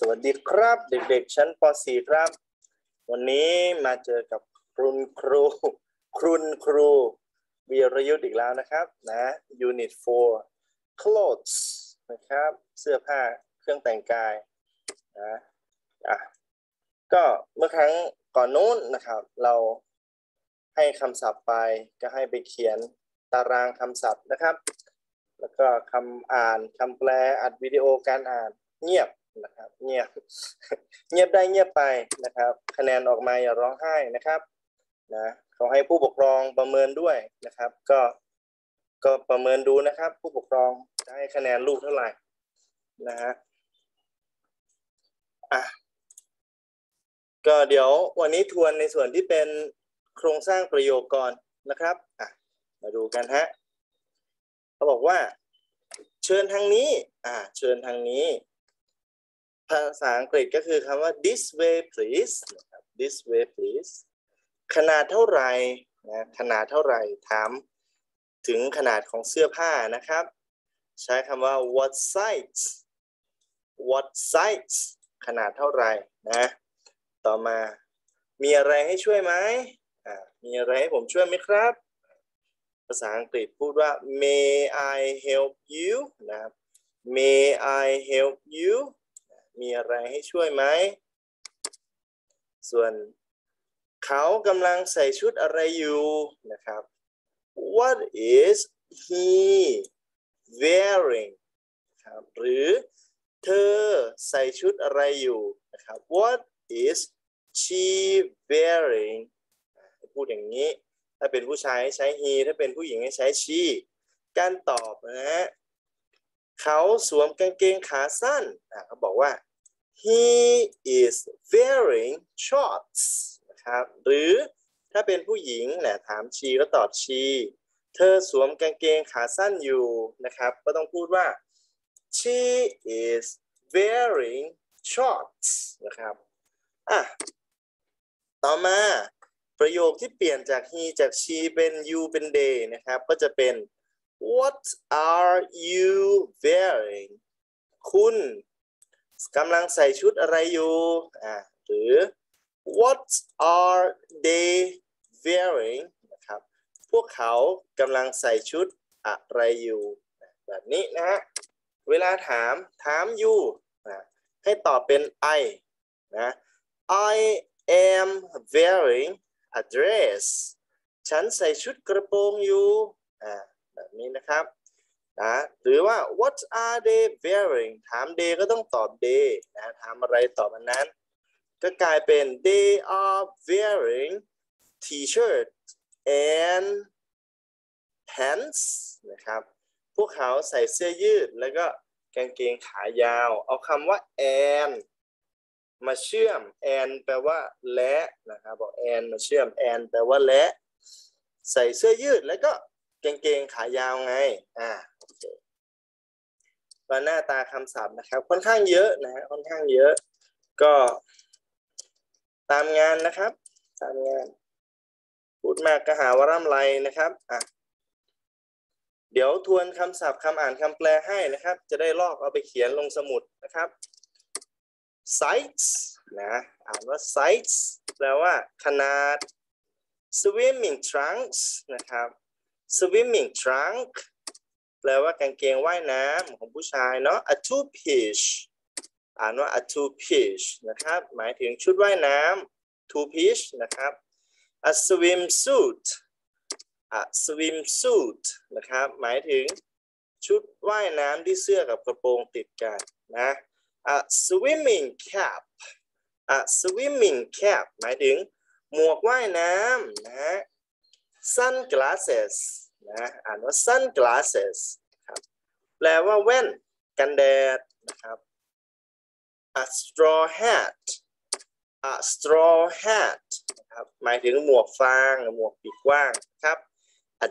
วัสดีครับเด็กๆชั้นป .4 ครับวันนี้มาเจอกับคุณครูวีรยุทธ์อีกแล้วนะครับนะ Unit 4 Clothes นะครับเสื้อผ้าเครื่องแต่งกายนะก็เมื่อครั้งก่อนนู้นนะครับเราให้คำศัพท์ไปก็ให้ไปเขียนตารางคำศัพท์นะครับแล้วก็คำอ่านคำแปลอัดวิดีโอการอ่านเงียบนะครับเงียบได้เงียบไปนะครับคะแนนออกมาอย่าร้องไห้นะครับนะเขาให้ผู้ปกครองประเมินด้วยนะครับก็ประเมินดูนะครับผู้ปกครองจะให้คะแนนลูกเท่าไหร่นะฮะก็เดี๋ยววันนี้ทวนในส่วนที่เป็นโครงสร้างประโยคก่อนนะครับมาดูกันฮะเขาบอกว่าเชิญทางนี้เชิญทางนี้ภาษาอังกฤษก็คือคำว่า this way please นะครับ this way please ขนาดเท่าไหร่นะขนาดเท่าไหร่ถามถึงขนาดของเสื้อผ้านะครับใช้คำว่า what size ขนาดเท่าไหร่นะต่อมามีอะไรให้ช่วยไหมมีอะไรให้ผมช่วยไหมครับภาษาอังกฤษพูดว่า may I help you นะครับ may I help you มีอะไรให้ช่วยไหมส่วนเขากำลังใส่ชุดอะไรอยู่นะครับ what is he wearing ครับหรือเธอใส่ชุดอะไรอยู่นะครับ what is she wearing พูดอย่างนี้ถ้าเป็นผู้ชายใช้ he ถ้าเป็นผู้หญิงใช้ she การตอบนะฮะเขาสวมกางเกงขาสั้นเขาบอกว่า he is wearing shorts นะครับหรือถ้าเป็นผู้หญิงนะถาม she ก็ตอบ she เธอสวมกางเกงขาสั้นอยู่นะครับก็ต้องพูดว่า she is wearing shorts นะครับต่อมาประโยคที่เปลี่ยนจาก he จาก she เป็น you เป็น they นะครับก็จะเป็น what are you wearing คุณกำลังใส่ชุดอะไรอยู่หรือ what are they wearing นะครับพวกเขากำลังใส่ชุดอะไรอยู่แบบนี้นะฮะเวลาถาม you ให้ตอบเป็น I นะ I am wearing a dress ฉันใส่ชุดกระโปรงอยู่แบบนี้นะครับหรือว่า what are they wearing ถาม they ก็ต้องตอบ they นะถามอะไรตอบอันนั้นก็กลายเป็น they are wearing t-shirt and pants นะครับพวกเขาใส่เสื้อยืดแล้วก็กางเกงขายาวเอาคำว่า and มาเชื่อม and แปลว่าและนะครับบอก and มาเชื่อม and แปลว่าและใส่เสื้อยืดแล้วก็กางเกงขายาวไงโอเคว่าหน้าตาคำศัพท์นะครับค่อนข้างเยอะนะฮะค่อนข้างเยอะก็ตามงานนะครับตามงานพูดมากก็หาว่าร่ำไรนะครับเดี๋ยวทวนคำศัพท์คำอ่านคำแปลให้นะครับจะได้ลอกเอาไปเขียนลงสมุดนะครับ size นะอ่านว่า size แปลว่าขนาด swimming trunks นะครับ swimming trunk แปลว่ากางเกงว่ายน้ำของผู้ชายเนาะ a two piece อ่านว่า a two piece นะครับหมายถึงชุดว่ายน้ำ two piece นะครับ a swimsuit swimsuit นะครับหมายถึงชุดว่ายน้ำที่เสื้อกับกระโปรงติดกันนะ swimming cap swimming cap หมายถึงหมวกว่ายน้ำนะ sunglasses นะอ่านว่า sunglasses ครับแปลว่าแว่นกันแดดนะครับ a straw hat นะครับหมายถึงหมวกฟางหรือหมวกปีกกว้างครับ a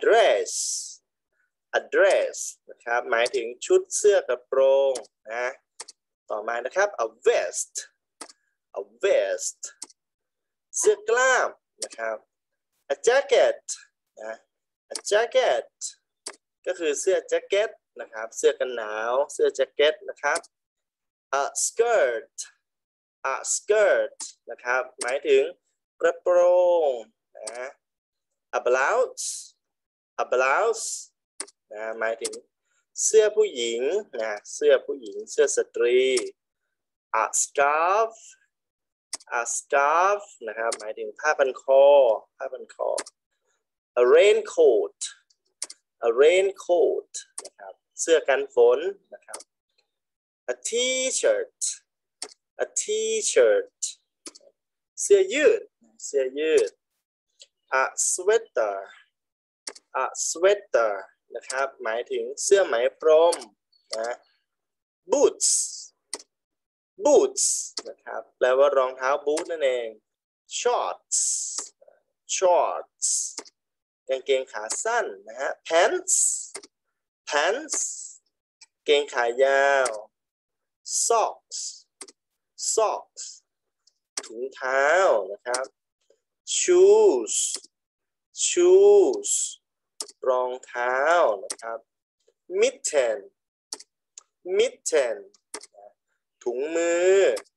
dress นะครับหมายถึงชุดเสื้อกระโปรงนะต่อมานะครับ a vest เสื้อกล้ามนะครับ a jacket นะ a jacket ก็คือเสื้อแจ็คเก็ตนะครับเสื้อกันหนาวเสื้อแจ็คเก็ตนะครับ a skirt a skirt นะครับหมายถึงกระโปรงนะ a blouse a blouse นะหมายถึงเสื้อผู้หญิงนะเสื้อผู้หญิงเสื้อสตรี a scarf a scarf นะครับหมายถึงผ้าพันคอผ้าพันคอ a raincoat a raincoat นะครับเสื้อกันฝนนะครับ a t-shirt a t-shirt เสื้อยืดเสื้อยืด a sweater a sweater นะครับหมายถึงเสื้อไหมพรมนะ boots boots นะครับแปลว่ารองเท้าบูทนั่นเอง shorts shorts กางเกงขาสั้นนะฮะ pants pants เกงขายาว socks socks ถุงเท้านะครับ shoes shoes รองเท้านะครับ mitten mitten ถุงมือ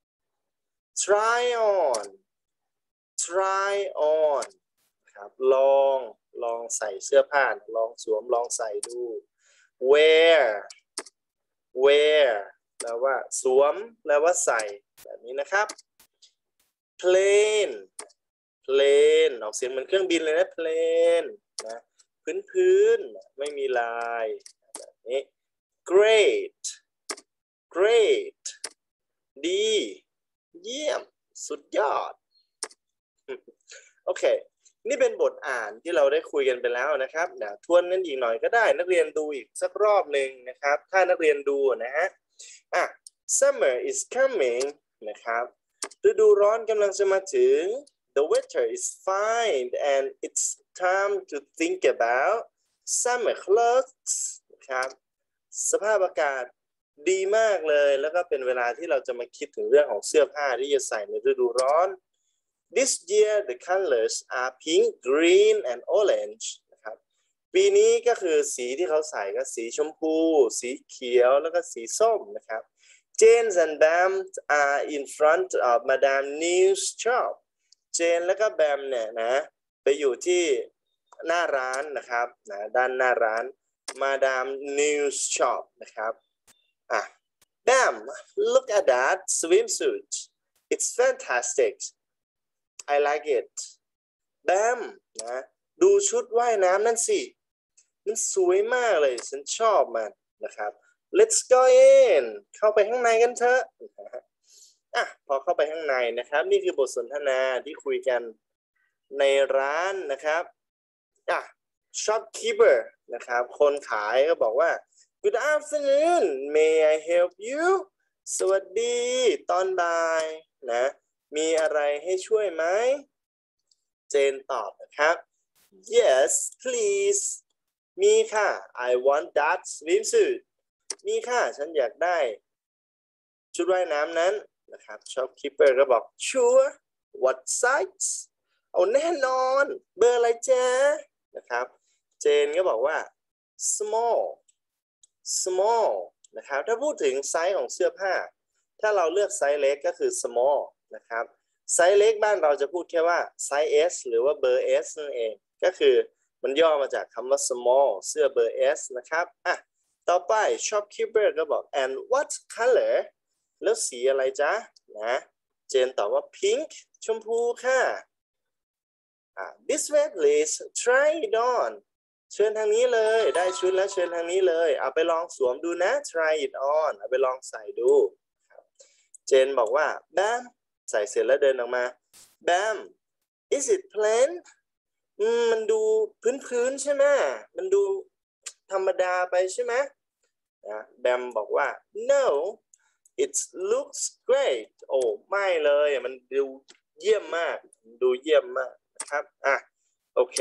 try on try on ครับลองใส่เสื้อผ้าลองสวมลองใส่ดู wear wear แปลว่าสวมแปลว่าใส่แบบนี้นะครับ plain plain ออกเสียงเหมือนเครื่องบินเลยนะ plain นะพื้นไม่มีลายแบบนี้ great great ดีเยี่ยมสุดยอดโอเคนี่เป็นบทอ่านที่เราได้คุยกันไปแล้วนะครับทวนนั้นอีกหน่อยก็ได้นักเรียนดูอีกสักรอบหนึ่งนะครับถ้านักเรียนดูนะฮะsummer is coming นะครับฤดูร้อนกำลังจะมาถึง the weather is fine and it's time to think about summer clothes นะครับสภาพอากาศดีมากเลยแล้วก็เป็นเวลาที่เราจะมาคิดถึงเรื่องของเสื้อผ้าที่จะใส่ในฤดูร้อน This year the colors are pink, green and orange นะครับปีนี้ก็คือสีที่เขาใส่ก็สีชมพูสีเขียวแล้วก็สีส้มนะครับ Jane and Bam are in front of Madame New's shop Jane แล้วก็ Bam เนี่ยนะไปอยู่ที่หน้าร้านนะครับด้านหน้าร้าน Madame New's shop นะครับBam look at that swimsuit it's fantastic I like it แบมนะดูชุดว่ายน้ำนั่นสิมันสวยมากเลยฉันชอบมันนะครับ Let's go in เข้าไปข้างในกันเถอะพอเข้าไปข้างในนะครับนี่คือบทสนทนาที่คุยกันในร้านนะครับshopkeeper นะครับคนขายก็บอกว่า Good afternoon may I help you สวัสดีตอนบ่ายนะมีอะไรให้ช่วยไหมเจนตอบนะครับ Yes please มีค่ะ I want that swimsuit มีค่ะฉันอยากได้ชุดว่ายน้ำนั้นนะครับ Shopkeeper ก็บอก Sure what size เอาแน่นอนเบอร์อะไรจ๊ะนะครับเจนก็บอกว่า small นะครับถ้าพูดถึงไซส์ของเสื้อผ้าถ้าเราเลือกไซส์เล็กก็คือ small นะครับไซส์เล็กบ้านเราจะพูดแค่ว่าไซส์ S หรือว่าเบอร์ S นั่นเองก็คือมันย่อมาจากคำว่า small เสื้อเบอร์ S นะครับต่อไป shopkeeper ก็บอก and what color แล้วสีอะไรจ๊ะนะเจนตอบว่า pink ชมพูค่ะthis way please try it on เชิญทางนี้เลยได้ชุดแล้วเชิญทางนี้เลยเอาไปลองสวมดูนะ try it on เอาไปลองใส่ดูเจนบอกว่า Bam ใส่เสร็จแล้วเดินออกมา Bam is it plain มันดูพื้นใช่ไหมมันดูธรรมดาไปใช่ไหมแบมบอกว่า no it looks great โอ้ไม่เลยมันดูเยี่ยมมากดูเยี่ยมมากนะครับโอเค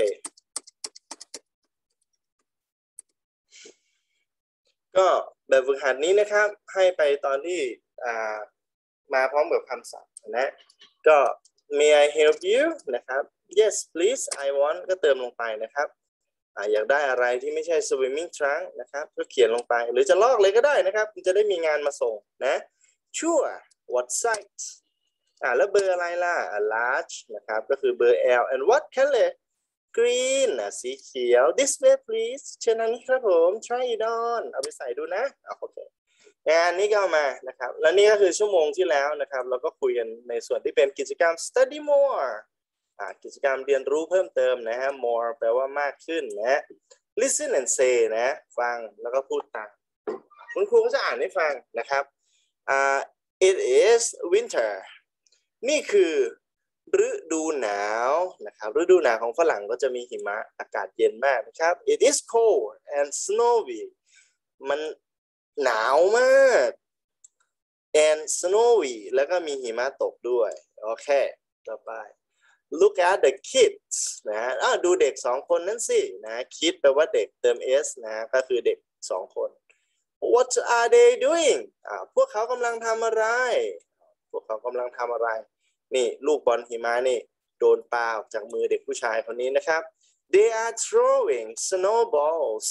ก็แบบฝึกหัดนี้นะครับให้ไปตอนที่มาพร้อมกับคำศัพท์นะก็ may I help you นะครับ yes please I want ก็เติมลงไปนะครับอยากได้อะไรที่ไม่ใช่ swimming trunk นะครับก็เขียนลงไปหรือจะลอกเลยก็ได้นะครับคุณจะได้มีงานมาส่งนะ sure what size แล้วเบอร์อะไรล่ะ large นะครับก็คือเบอร์ L and what color green สีเขียว this way please เชิญทางนี้ครับผม try it on เอาไปใส่ดูนะโอเคงานนี้ก็เอามานะครับและนี่ก็คือชั่วโมงที่แล้วนะครับเราก็คุยกันในส่วนที่เป็นกิจกรรม study more กิจกรรมเรียนรู้เพิ่มเติมนะฮะ more แปลว่ามากขึ้นนะ listen and say นะฟังแล้วก็พูดตามคุณครูก็จะอ่านให้ฟังนะครับit is winter นี่คือฤดูหนาวนะครับฤดูหนาวของฝรั่งก็จะมีหิมะอากาศเย็นมากนะครับ it is cold and snowy มันหนาวมาก and snowy แล้วก็มีหิมะตกด้วยโอเคต่อไป look at the kids นะดูเด็ก2คนนั้นสินะ kids แปลว่าเด็กเติม s นะก็คือเด็ก2คน what are they doing พวกเขากำลังทำอะไรนี่ลูกบอลหิมะนี่โดนปาออกจากมือเด็กผู้ชายคนนี้นะครับ they are throwing snowballs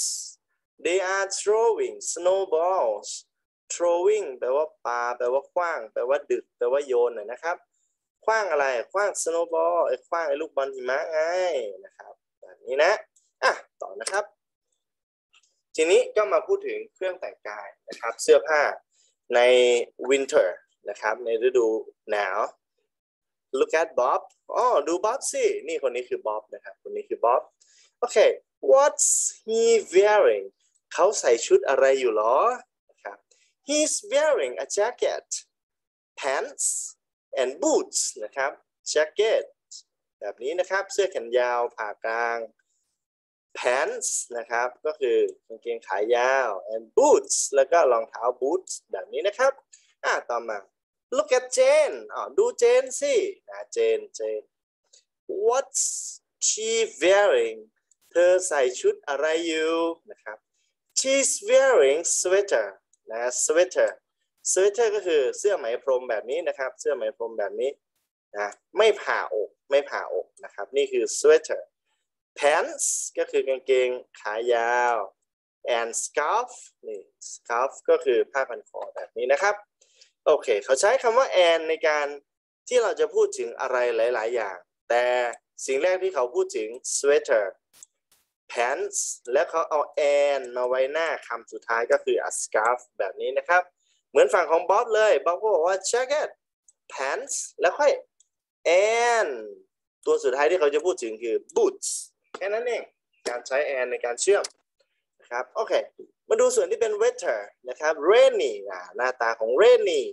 throwing แปลว่าปาแปลว่าขว้างแปลว่าดึกแปลว่าโยนนะครับขว้างอะไรขว้าง snowball ขว้างลูกบอลหิมะไงนะครับแบบนี้นะต่อนะครับทีนี้ก็มาพูดถึงเครื่องแต่งกายนะครับเสื้อผ้าใน winter นะครับในฤดูหนาว look at Bob ดูบ๊อบสินี่คนนี้คือบ๊อบนะครับคนนี้คือบ๊อบโอเค what's he wearing เขาใส่ชุดอะไรอยู่หรอนะครับ he's wearing a jacket pants and boots นะครับ jacket แบบนี้นะครับเสื้อแขนยาวผ่ากลาง pants นะครับก็คือกางเกงขายาว and boots แล้วก็รองเท้า boots แบบนี้นะครับต่อมา look at Jane ดูเจนสิเจน what's she wearing เธอใส่ชุดอะไรอยู่นะครับ she's wearing sweater นะ sweater ก็คือเสื้อไหมพรมแบบนี้นะครับเสื้อไหมพรมแบบนี้นะไม่ผ่าอกนะครับนี่คือ sweater pants ก็คือกางเกงขายาว and scarf นี่ scarf ก็คือผ้าพันคอแบบนี้นะครับโอเคเขาใช้คำว่า and ในการที่เราจะพูดถึงอะไรหลายๆอย่างแต่สิ่งแรกที่เขาพูดถึง sweater pants และเขาเอา and มาไว้หน้าคำสุดท้ายก็คือ a scarf แบบนี้นะครับเหมือนฝั่งของบ๊อบเลยบ๊อบก็บอกว่า jacket pants แล้วค่อย and ตัวสุดท้ายที่เขาจะพูดถึงคือ boots แค่นั้นเองการใช้ and ในการเชื่อมนะครับโอเคมาดูส่วนที่เป็น weather นะครับ rainy หน้าตาของ rainy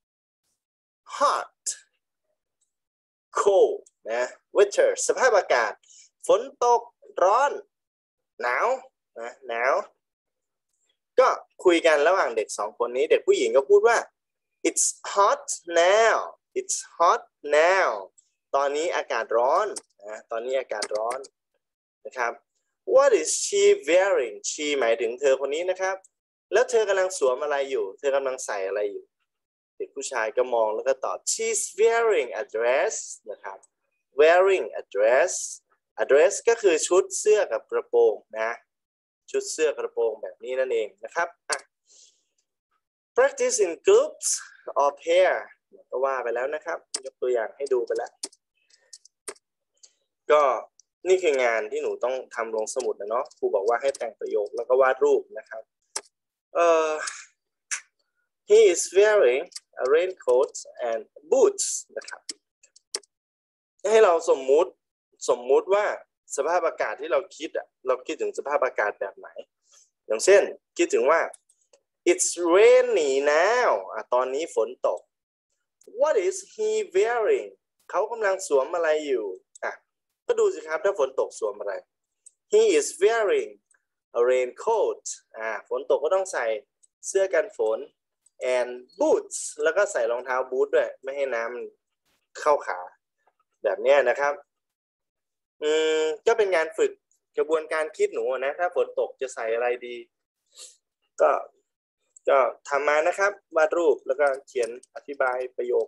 hot cold นะ weather สภาพอากาศฝนตกร้อนหนาวก็คุยกันระหว่างเด็ก2คนนี้เด็กผู้หญิงก็พูดว่า it's hot now ตอนนี้อากาศร้อนนะครับ what is she wearing she หมายถึงเธอคนนี้นะครับแล้วเธอกำลังสวมอะไรอยู่เธอกำลังใส่อะไรอยู่เด็กผู้ชายก็มองแล้วก็ตอบ she's wearing a dress นะครับ wearing a dress ก็คือชุดเสื้อกับกระโปรงนะชุดเสื้อกระโปรงแบบนี้นั่นเองนะครับpractice in groups or pair ก็ว่าไปแล้วนะครับยกตัวอย่างให้ดูไปแล้วก็นี่คืองานที่หนูต้องทำลงสมุดนะเนาะครูบอกว่าให้แต่งประโยคแล้วก็วาดรูปนะครับhe is wearing a raincoat and boots นะครับให้เราสมมุติว่าสภาพอากาศที่เราคิดเราคิดถึงสภาพอากาศแบบไหนอย่างเช่นคิดถึงว่า it's rainy now ตอนนี้ฝนตก what is he wearing เขากำลังสวมอะไรอยู่ก็ดูสิครับถ้าฝนตกสวมอะไร he is wearing a raincoat ฝนตกก็ต้องใส่เสื้อกันฝน and boots แล้วก็ใส่รองเท้าบูทด้วยไม่ให้น้ำเข้าขาแบบนี้นะครับก็เป็นงานฝึกกระบวนการคิดหนูนะถ้าฝนตกจะใส่อะไรดีก็ทำมานะครับวาดรูปแล้วก็เขียนอธิบายประโยค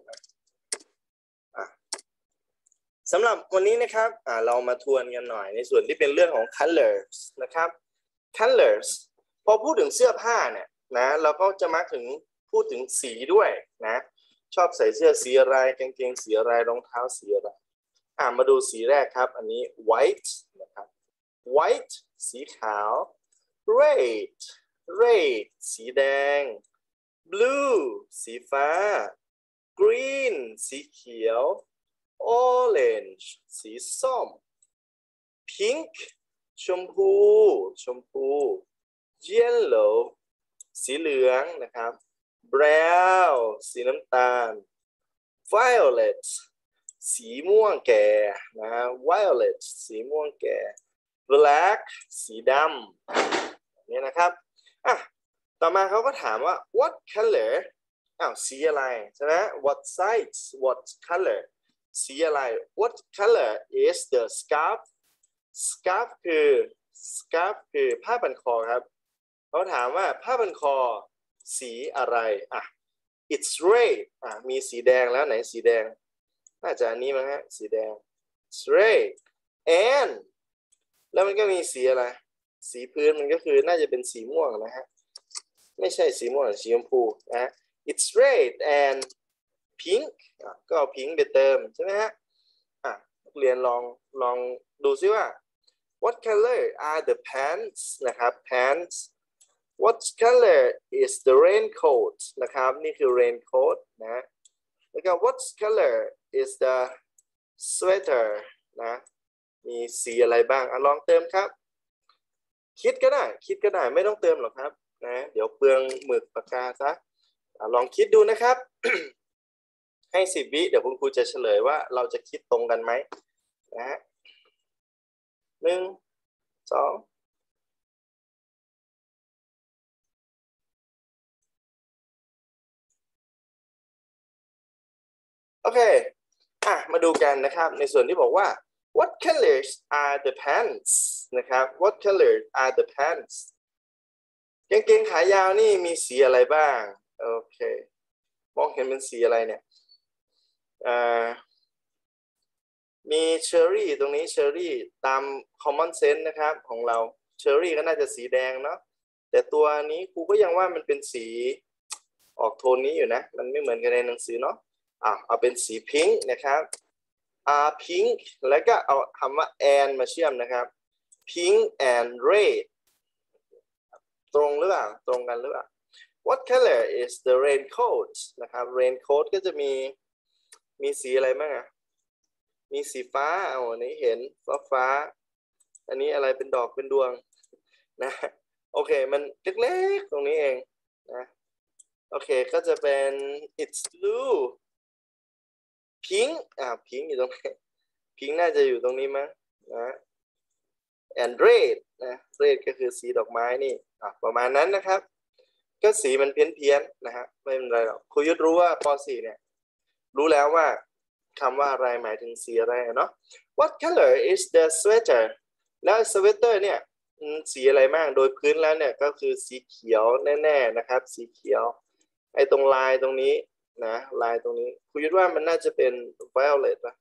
สำหรับวันนี้นะครับเรามาทวนกันหน่อยในส่วนที่เป็นเรื่องของ colors นะครับ colors พอพูดถึงเสื้อผ้าเนี่ยนะเราก็จะมักถึงพูดถึงสีด้วยนะชอบใส่เสื้อสีอะไรกางเกงสีอะไรรองเท้าสีอะไรมาดูสีแรกครับอันนี้ white นะครับ white สีขาว red red สีแดง blue สีฟ้า green สีเขียว orange สีส้ม pink ชมพูชมพู yellow สีเหลืองนะครับ brown สีน้ำตาล violet สีม่วงแก่นะฮะ violet สีม่วงแก่ black สีดำนี่นะครับต่อมาเขาก็ถามว่า what color สีอะไรใช่ไหม what size what color สีอะไร what color is the scarf scarf คือผ้าพันคอครับเขาถามว่าผ้าพันคอสีอะไรit's red มีสีแดงแล้วไหนสีแดงน่าจะอันนี้มั้งฮะสีแดง it's red and แล้วมันก็มีสีอะไรสีพื้นมันก็คือน่าจะเป็นสีม่วงนะฮะไม่ใช่สีม่วงสีชมพูนะ it's red and pink ก็เอา pink ไปเติมใช่ไหมฮะเรียนลองดูซิว่า what color are the pants นะครับ pants what color is the raincoat นะครับนี่คือ raincoat นะแล้วก็ what color is the sweater นะมีสีอะไรบ้างลองเติมครับคิดก็ได้ไม่ต้องเติมหรอกครับนะเดี๋ยวเปลืองหมึกปากกาซะลองคิดดูนะครับ ให้10 วิเดี๋ยวคุณครูจะเฉลยว่าเราจะคิดตรงกันไหมนะฮะ1 2โอเคมาดูกันนะครับในส่วนที่บอกว่า what colors are the pants นะครับ what colors are the pants กางเกงขายาวนี่มีสีอะไรบ้างโอเคมองเห็นเป็นสีอะไรเนี่ยมีเชอร์รี่ตรงนี้เชอร์รี่ตาม common sense นะครับของเราเชอร์รี่ก็น่าจะสีแดงเนาะแต่ตัวนี้ครูก็ยังว่ามันเป็นสีออกโทนนี้อยู่นะมันไม่เหมือนกันในหนังสือเนาะเอาเป็นสีพิงค์นะครับpink แล้วก็เอาคำว่า and มาเชื่อมนะครับ pink and red ตรงหรือเปล่าตรงกันหรือเปล่า what color is the raincoat นะครับ raincoat ก็จะมีสีอะไรบ้างมีสีฟ้าอันนี้เห็นฟ้าอันนี้อะไรเป็นดอกเป็นดวงนะโอเคมันเล็กๆตรงนี้เองนะโอเคก็จะเป็น it's blue pink pink อยู่ตรงไหน pink น่าจะอยู่ตรงนี้มั้งนะ and red นะ red ก็คือสีดอกไม้นี่ประมาณนั้นนะครับก็สีมันเพี้ยนนะฮะไม่เป็นไรหรอกครูยุทธรู้ว่าป .4 เนี่ยรู้แล้วว่าคำว่าอะไรหมายถึงสีอะไรเนาะ what color is the sweater แล้ว sweater เนี่ยสีอะไรบ้างโดยพื้นแล้วเนี่ยก็คือสีเขียวแน่ๆนะครับสีเขียวไอ้ตรงลายตรงนี้นะลายตรงนี้ครูยุทธว่ามันน่าจะเป็น violet ป่ะ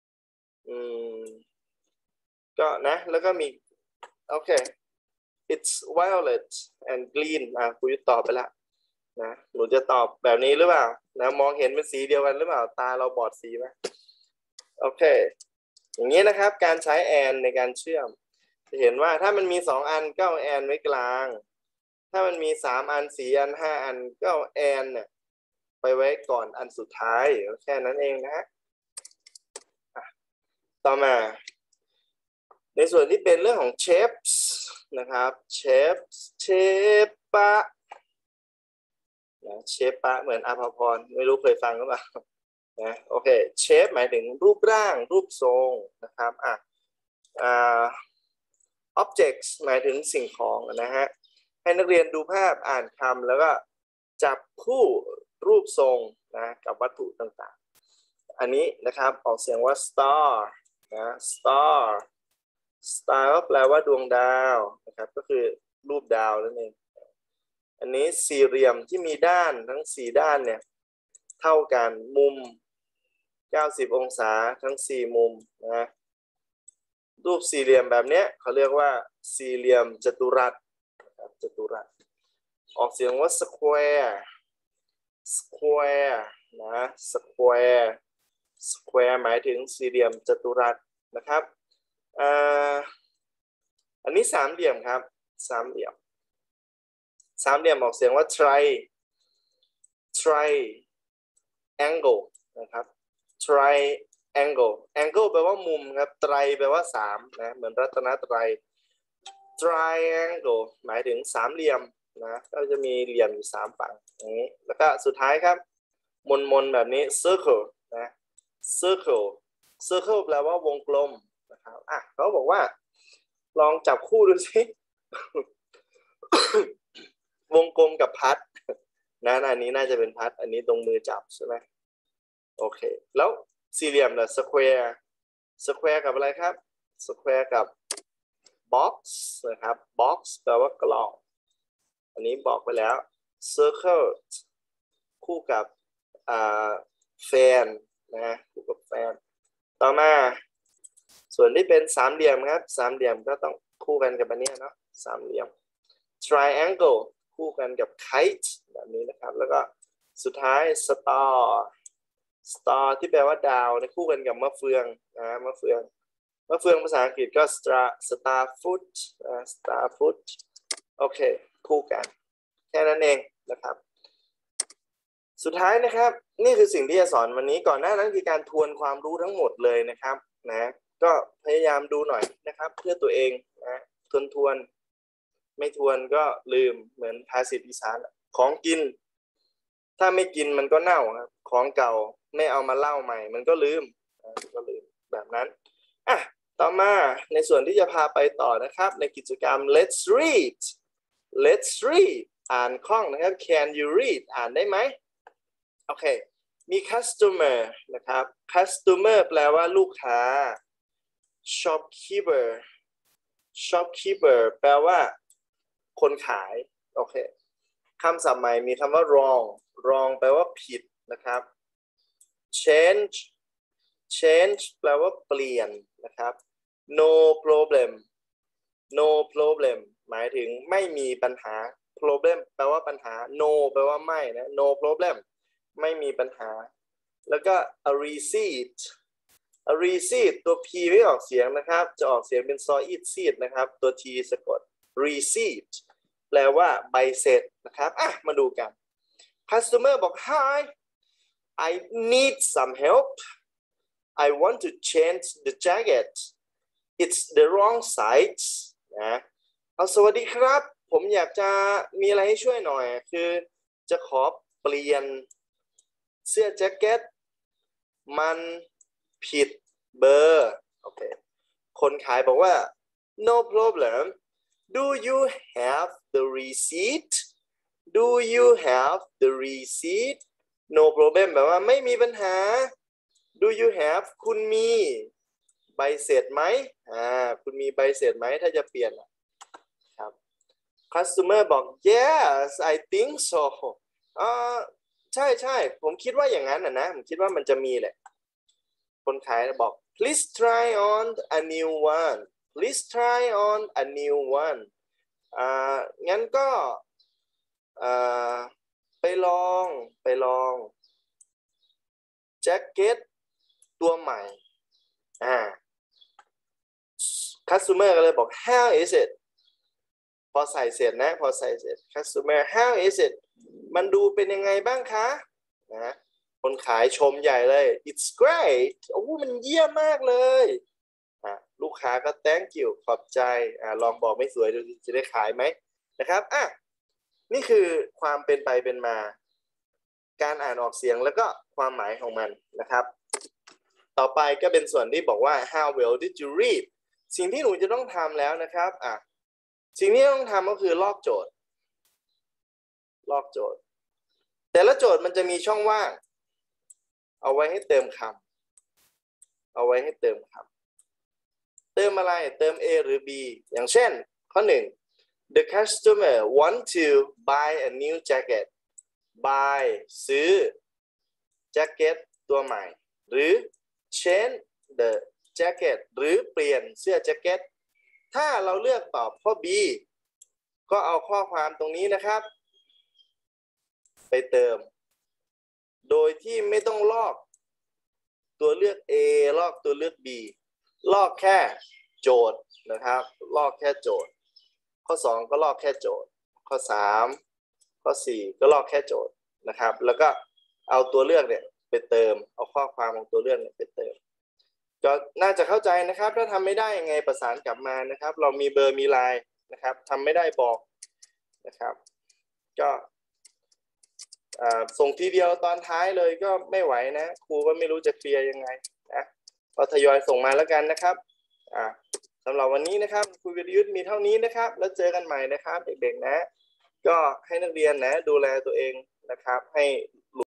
ก็นะแล้วก็มีโอเค it's violet and greenครูยุทธตอบไปแล้วนะหนูจะตอบแบบนี้หรือเปล่านะมองเห็นเป็นสีเดียวกันหรือเปล่าตาเราบอดสีไหมโอเคอย่างนี้นะครับการใช้ and ในการเชื่อมจะเห็นว่าถ้ามันมี2 อันก็เอา and ไว้กลางถ้ามันมี3 อัน4 อัน5 อันก็เอา and เนี่ยไปไว้ก่อนอันสุดท้ายแค่นั้นเองนะฮะต่อมาในส่วนที่เป็นเรื่องของ shapes นะครับ shape ปะเชฟปะเหมือนอาภพรไม่รู้เคยฟังหรือเปล่านะโอเคเชฟหมายถึงรูปร่างรูปทรงนะครับobjects หมายถึงสิ่งของนะฮะให้นักเรียนดูภาพอ่านคำแล้วก็จับคู่รูปทรงนะกับวัตถุต่างๆอันนี้นะครับออกเสียงว่า star นะ star ก็แปลว่าดวงดาวนะครับก็คือรูปดาวนั่นเองอันนี้สี่เหลี่ยมที่มีด้านทั้ง4 ด้านเนี่ยเท่ากันมุม90 องศาทั้ง4 มุมนะรูปสี่เหลี่ยมแบบนี้เขาเรียกว่าสี่เหลี่ยมจัตุรัสจัตุรัสออกเสียงว่า square นะ square หมายถึงสี่เหลี่ยมจัตุรัสนะครับอันนี้สามเหลี่ยมครับสามเหลี่ยมออกเสียงว่า triangle นะครับ angle แปลว่ามุมครับไตรแปลว่าสามนะเหมือนรัตนตรัย triangle หมายถึงสามเหลี่ยมนะก็จะมีเหลี่ยมอยู่สามฝั่งอย่างนี้แล้วก็สุดท้ายครับมนแบบนี้ circle นะ circle แปลว่าวงกลมนะครับเขาบอกว่าลองจับคู่ดูสิ วงกลมกับพัดนะอันนี้น่าจะเป็นพัดอันนี้ตรงมือจับใช่ไหมโอเคแล้วสี่เหลี่ยมล่ะ square กับอะไรครับ square กับ box นะครับ box แปลว่ากล่องอันนี้บอกไปแล้ว circle คู่กับแฟนนะคู่กับแฟนต่อมาส่วนที่เป็นสามเหลี่ยมครับสามเหลี่ยมก็ต้องคู่กันกับอันนี้เนาะสามเหลี่ยม triangle คู่กันกับ kite แบบนี้นะครับแล้วก็สุดท้าย star ที่แปลว่าดาวในคู่กันกับมะเฟืองนะมะเฟืองภาษาอังกฤษก็ starfoot โอเคคู่กันแค่นั้นเองนะครับสุดท้ายนะครับนี่คือสิ่งที่จะสอนวันนี้ก่อนหน้านั้นคือการทวนความรู้ทั้งหมดเลยนะครับนะก็พยายามดูหน่อยนะครับเพื่อตัวเองนะทวนไม่ทวนก็ลืมเหมือนภาษิตอีสานของกินถ้าไม่กินมันก็เน่าครับของเก่าไม่เอามาเล่าใหม่มันก็ลืมแบบนั้นต่อมาในส่วนที่จะพาไปต่อนะครับในกิจกรรม let's read อ่านคล่องนะครับ can you read อ่านได้ไหมโอเคมี customer นะครับ customer แปลว่าลูกค้า shopkeeper แปลว่าคนขายโอเคคำศัพท์ใหม่มีคำว่า wrong แปลว่าผิดนะครับ change แปลว่าเปลี่ยนนะครับ no problem หมายถึงไม่มีปัญหา problem แปลว่าปัญหา no แปลว่าไม่นะ no problem ไม่มีปัญหาแล้วก็ a receipt ตัว p ไม่ออกเสียงนะครับจะออกเสียงเป็น solid seed นะครับตัว t สะกด receipt แปลว่าใบเสร็จนะครับมาดูกัน customer บอก hi I need some help I want to change the jacket it's the wrong size นะสวัสดีครับผมอยากจะมีอะไรให้ช่วยหน่อยคือจะขอเปลี่ยนเสื้อแจ็คเก็ตมันผิดเบอร์โอเคคนขายบอกว่า no problem do you have the receipt no problem แปลว่าไม่มีปัญหา do you have คุณมีใบเสร็จไหมคุณมีใบเสร็จไหมถ้าจะเปลี่ยนครับ customer บอก yes I think so ใช่ผมคิดว่าอย่างนั้นนะผมคิดว่ามันจะมีแหละคนขายบอก please try on a new one งั้นก็ไปลองแจ็คเก็ตตัวใหม่customer ก็เลยบอก how is it พอใส่เสร็จ customer how is it มันดูเป็นยังไงบ้างคะนะคนขายชมใหญ่เลย it's great มันเยี่ยมมากเลยลูกค้าก็ thank you ขอบใจลองบอกไม่สวยดูจะได้ขายไหมนะครับนี่คือความเป็นไปเป็นมาการอ่านออกเสียงแล้วก็ความหมายของมันนะครับต่อไปก็เป็นส่วนที่บอกว่า how well did you read สิ่งที่หนูจะต้องทำแล้วนะครับสิ่งที่ต้องทำก็คือลอกโจทย์แต่ละโจทย์มันจะมีช่องว่างเอาไว้ให้เติมคำเติมอะไรเติม A หรือ B อย่างเช่นข้อ 1 the customer want to buy a new jacket buy ซื้อแจ็คเก็ตตัวใหม่หรือ change the jacket หรือเปลี่ยนเสื้อแจ็คเก็ตถ้าเราเลือกตอบข้อ B ก็เอาข้อความตรงนี้นะครับไปเติมโดยที่ไม่ต้องลอกตัวเลือก A ลอกตัวเลือก B ลอกแค่โจทย์นะครับลอกแค่โจทย์ข้อ2ก็ลอกแค่โจทย์ข้อ3ข้อ4ก็ลอกแค่โจทย์นะครับแล้วก็เอาตัวเลือกเนี่ยไปเติมเอาข้อความของตัวเลือกเนี่ยไปเติมก็น่าจะเข้าใจนะครับถ้าทำไม่ได้ยังไงประสานกลับมานะครับเรามีเบอร์มีไลน์นะครับทำไม่ได้บอกนะครับก็ส่งทีเดียวตอนท้ายเลยก็ไม่ไหวนะครูก็ไม่รู้จะเคลียร์ยังไงนะก็ทยอยส่งมาแล้วกันนะครับสำหรับวันนี้นะครับครูวิรยุทธ์มีเท่านี้นะครับแล้วเจอกันใหม่นะครับเด็กๆนะก็ให้นักเรียนนะดูแลตัวเองนะครับให้